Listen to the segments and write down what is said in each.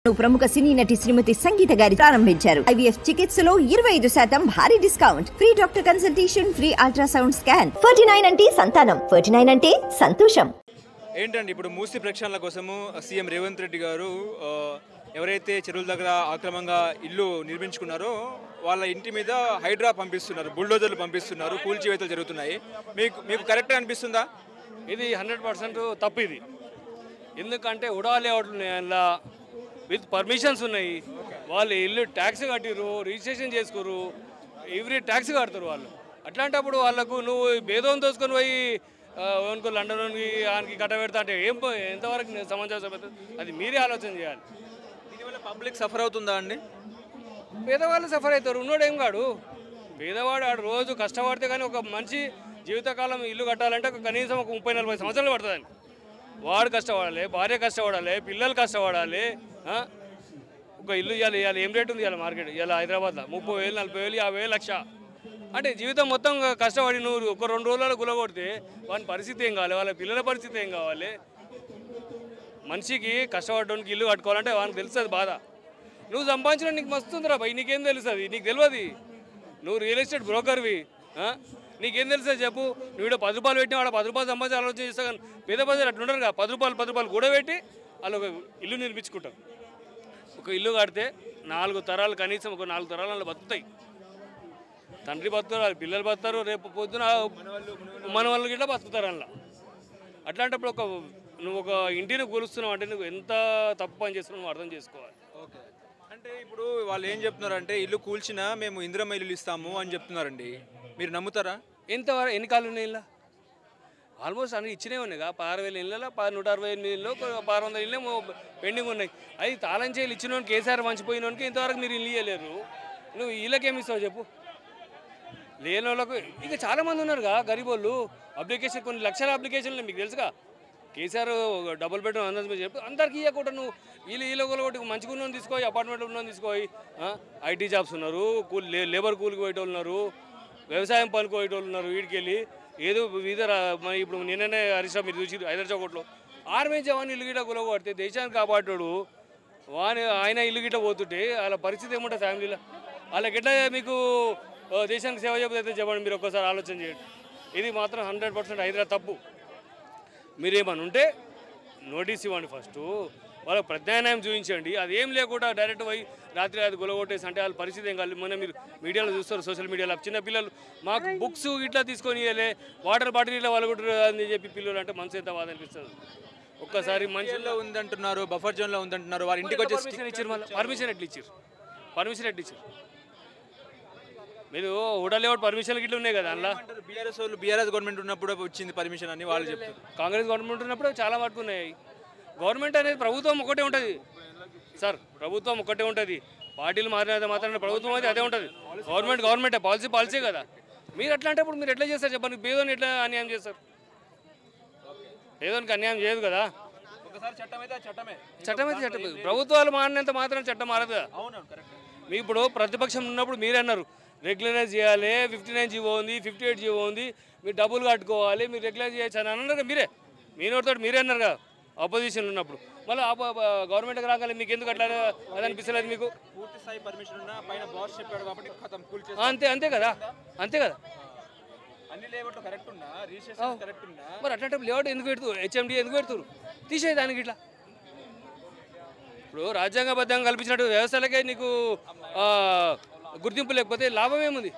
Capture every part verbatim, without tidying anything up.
ప్రముఖ సినీ నటి శ్రీమతి సంగీత గారి ప్రారంభించారు. ఐవీఎఫ్ చికిత్సలో ఇరవై ఐదు శాతం భారీ discount, free doctor consultation, free ultrasound scan. Forty nine అంటే సంతానం, ఫార్టీ నైన్ అంటే సంతోషం. ఏంటండి ఇప్పుడు మూసి ప్రక్షాళన కోసము సీఎం రేవంత్ రెడ్డి గారు ఎవరైతే చెరువుల దగ్గర ఆక్రమంగా ఇల్లు నిర్మించుకున్నారో వాళ్ళ ఇంటి మీద హైడ్రా పంపిస్తున్నారు, బుల్డోజర్లు పంపిస్తున్నారు, కూల్చివేతలు జరుగుతున్నాయి. మీకు మీకు కరెక్ట్గా అనిపిస్తుందా? ఇది హండ్రెడ్ పర్సెంట్ తప్పు. ఇది ఎందుకంటే ఉడా లేఅవుట్లు ఉన్నాయి, అందులో విత్ పర్మిషన్స్ ఉన్నాయి. వాళ్ళు ఇల్లు ట్యాక్స్ కట్టిరు, రిజిస్ట్రేషన్ చేసుకోరు, ఎవ్రీ ట్యాక్స్ కడతారు వాళ్ళు. అట్లాంటప్పుడు వాళ్ళకు నువ్వు భేదం తోసుకొని పోయి అనుకో లండన్కి ఆయనకి కట్ట పెడతా అంటే ఏం ఎంతవరకు సమంజసం అవుతుంది? అది మీరే ఆలోచన చేయాలి. దీనివల్ల పబ్లిక్ సఫర్ అవుతుందా అండి? పేదవాళ్ళు సఫర్ అవుతారు, ఉన్నోడు ఏం కాడు. పేదవాడు ఆడు రోజు కష్టపడితే కానీ ఒక మనిషి జీవితకాలం ఇల్లు కట్టాలంటే కనీసం ఒక ముప్పై నలభై సంవత్సరాలు పడుతుందండి. వాడు కష్టపడాలి, భార్య కష్టపడాలి, పిల్లలు కష్టపడాలి. ఒక ఇల్లు ఇవ్వాలి, ఇవ్వాలి ఏం రేటు ఉంది ఇవాళ మార్కెట్? ఇవాళ హైదరాబాద్లో ముప్పై వేలు నలభై వేలు యాభై వేలు లక్ష అంటే జీవితం మొత్తం కష్టపడి నువ్వు ఒక రెండు రోజులలో గులగొడితే వాని పరిస్థితి ఏం కావాలి, వాళ్ళ పిల్లల పరిస్థితి ఏం కావాలి? మనిషికి కష్టపడడానికి ఇల్లు కట్టుకోవాలంటే వానికి తెలుస్తుంది బాధ. నువ్వు సంపాదించడం నీకు మస్తుందిరా భయ్, నీకేం తెలుస్తుంది? నీకు తెలియదు, నువ్వు రియల్ ఎస్టేట్ బ్రోకర్వి, నీకేం తెలుస్తుంది చెప్పు? నువ్వు ఇక్కడ పది రూపాయలు పెట్టినా వాడు పది రూపాయలు సంపాదించి ఆలోచన చేస్తా. కానీ పేద ప్రజలు అట్లా ఉండరు కదా, పది రూపాయలు పది రూపాయలు కూడా పెట్టి వాళ్ళు ఒక ఇల్లు నిర్మించుకుంటారు. ఒక ఇల్లు కడితే నాలుగు తరాలు, కనీసం ఒక నాలుగు తరాలు వాళ్ళు బతుకుతాయి. తండ్రి బతుకుతారు, వాళ్ళ పిల్లలు బతుకుతారు, రేపు పొద్దున మన వాళ్ళు గిట్లా బతుకుతారు అందులో. అట్లాంటప్పుడు ఒక నువ్వు ఒక ఇంటిని కూలుస్తున్నావు అంటే నువ్వు ఎంత తప్పు పని చేస్తున్నావు నువ్వు అర్థం చేసుకోవాలి. ఓకే, అంటే ఇప్పుడు వాళ్ళు ఏం చెప్తున్నారంటే ఇల్లు కూల్చినా మేము ఇందిరమ్మ ఇల్లు ఇస్తాము అని చెప్తున్నారండి. మీరు నమ్ముతారా? ఎంత ఎన్ని కాళ్ళు ఉన్నాయి ఇల్లు? ఆల్మోస్ట్ అన్ని ఇచ్చినే ఉన్నాయి కదా. పదహారు వేల ఇళ్ళలో పది నూట అరవై ఎనిమిది ఇళ్ళు, పదహారు వందల ఇళ్ళే పెండింగ్ ఉన్నాయి. అది తాళం చేయాలి ఇచ్చిన కేసీఆర్ మంచిపోయినోనికి ఇంతవరకు మీరు ఇల్లు ఇవ్వలేరు. నువ్వు వీళ్ళకేమి ఇస్తావు చెప్పు? లేని వాళ్ళకు ఇక చాలామంది ఉన్నారు కదా గరీబ్ వాళ్ళు. అప్లికేషన్ కొన్ని లక్షల అప్లికేషన్లు మీకు తెలుసుగా. కేసీఆర్ డబుల్ బెడ్రూమ్ అందరూ చెప్పి అందరికి ఇవ్వకుండా నువ్వు వీళ్ళు వీళ్ళు ఒకటి మంచిగా ఉన్నది తీసుకోయి, అపార్ట్మెంట్లో ఉన్నది తీసుకోయి. ఐటీ జాబ్స్ ఉన్నారు, కూలి లేబర్ కూలికి పోయేటోళ్ళు ఉన్నారు, వ్యవసాయం పనికి పోయేటోళ్ళు ఉన్నారు. వీడికి వెళ్ళి ఏదో వివిధ ఇప్పుడు నిన్ననే హరీష్ మీరు చూసి హైదరాబాద్ చౌకట్లో ఆర్మీ జవాన్ ఇల్లు గిట్ట కొలగొడితే దేశాన్ని కాపాడాడు వాని ఆయన ఇల్లు గిట్ట పోతుంటే వాళ్ళ పరిస్థితి ఏముంటుంది ఫ్యామిలీలో? వాళ్ళకి ఎట్లా మీకు దేశానికి సేవ చేయకపోతే చెప్పండి. మీరు ఒక్కసారి ఆలోచన చేయండి. ఇది మాత్రం హండ్రెడ్ పర్సెంట్ హైదరాబాద్ తప్పు. మీరేమని ఉంటే నోటీస్ ఇవ్వండి, ఫస్ట్ వాళ్ళకి ప్రత్యామ్నాయం చూపించండి. అది ఏం లేకుండా డైరెక్ట్ పోయి రాత్రి అది గొలగొట్టేసి అంటే వాళ్ళ పరిస్థితి ఏం కాదు. మొన్న మీరు మీడియాలో చూస్తారు, సోషల్ మీడియాలో చిన్న పిల్లలు మాకు బుక్స్ ఇట్లా తీసుకొని ఇవ్వలే, వాటర్ బాటిల్ ఇట్లా వాళ్ళకుంటారు అని చెప్పి పిల్లలు అంటే మనసు ఎంత బాధ అనిపిస్తుంది. ఒక్కసారి మంచిలో ఉందంటున్నారు, బఫర్ జోన్లో ఉందంటున్నారు, వాళ్ళ ఇంటికి వచ్చి పర్మిషన్ ఇచ్చారు. మళ్ళీ పర్మిషన్ ఎట్లా ఇచ్చారు? పర్మిషన్ ఎట్లా ఇచ్చారు? మీరు ఊడలేవుడు పర్మిషన్లు గిట్ల ఉన్నాయి కదా అందులో. బీఆర్ఎస్ వాళ్ళు బీఆర్ఎస్ గవర్నమెంట్ ఉన్నప్పుడు వచ్చింది పర్మిషన్ అని వాళ్ళు చెప్తారు. కాంగ్రెస్ గవర్నమెంట్ ఉన్నప్పుడు చాలా మటుకు ఉన్నాయి. గవర్నమెంట్ అనేది ప్రభుత్వం ఒకటే ఉంటుంది సార్, ప్రభుత్వం ఒకటే ఉంటుంది. పార్టీలు మారిన మాత్రం ప్రభుత్వం అయితే అదే ఉంటుంది. గవర్నమెంట్ గవర్నమెంటే, పాలసీ పాలసీ కదా. మీరు అట్లాంటప్పుడు మీరు ఎట్లా చేస్తారు చెప్పండి? పేదోని ఎట్లా అన్యాయం చేస్తారు? పేదోనికి అన్యాయం చేయదు కదా. చట్టం అయితే చట్టం. ప్రభుత్వాలు మారినంత మాత్రం చట్టం మారదు కదా. మీ ఇప్పుడు ప్రతిపక్షం ఉన్నప్పుడు మీరే అన్నారు రెగ్యులరైజ్ చేయాలి, ఫిఫ్టీ నైన్ జీవో ఉంది, ఫిఫ్టీ ఎయిట్ జీవో ఉంది, మీరు డబ్బులు కట్టుకోవాలి, మీరు రెగ్యులైజ్ చేయొచ్చు అని అన్నారు మీరే. మీ నోటితో మీరే అన్నారు కదా అపోజిషన్ ఉన్నప్పుడు. మళ్ళీ గవర్నమెంట్కి రాగాలి మీకు ఎందుకు అట్లా అది అనిపిస్తలేదు మీకు? పూర్తి స్థాయి పర్మిషన్ ఉన్నా పైన బాస్ చెప్పాడు కాబట్టి అంతే అంతే కదా అంతే కదా అన్ని లేఅవుట్లు కరెక్ట్ ఉన్నా, రిజిస్ట్రేషన్ కరెక్ట్ ఉన్నా, మరి అట్లాంటి లేఅవుట్ ఎందుకు పెడుతురు? హెచ్ఎండి ఎందుకు పెడుతురు? తీసేయి దానికి. ఇట్లా ఇప్పుడు రాజ్యాంగబద్ధంగా కల్పించినట్టు వ్యవస్థలకే నీకు గుర్తింపు లేకపోతే లాభం ఏముంది?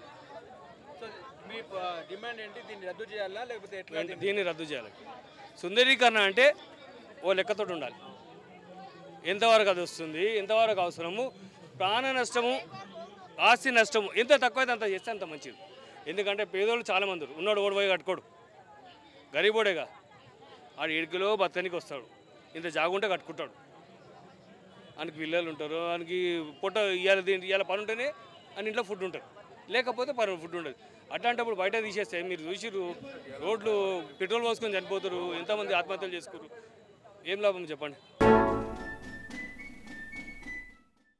డిమాండ్ ఏంటి? దీన్ని రద్దు చేయాలా లేకపోతే ఎట్లా? దీన్ని రద్దు చేయాలి. సుందరీకరణ అంటే ఓ లెక్కతో ఉండాలి. ఎంతవరకు అది వస్తుంది, ఎంతవరకు అవసరము, ప్రాణ నష్టము, ఆస్తి నష్టము ఎంత తక్కువైతే అంత చేస్తే అంత మంచిది. ఎందుకంటే పేదోళ్ళు చాలామంది ఉన్నాడు, ఓడి పోయి కట్టుకోడు, గరీబోడేగా. ఆడు ఏడుకిలో బతకనికి వస్తాడు, ఇంత జాగుంటే కట్టుకుంటాడు. ఆయనకి పిల్లలు ఉంటారు, ఆయనకి పొట్ట ఇవాళ ఇవాళ పని ఉంటేనే అని ఇంట్లో ఫుడ్ ఉంటుంది, లేకపోతే పని ఫుడ్ ఉండదు. అట్లాంటప్పుడు బయట తీసేస్తే మీరు చూసిర్రు రోడ్లు పెట్రోల్ పోసుకొని చనిపోతారు, ఎంతమంది ఆత్మహత్యలు చేసుకోరు, ఏం లాభం చెప్పండి?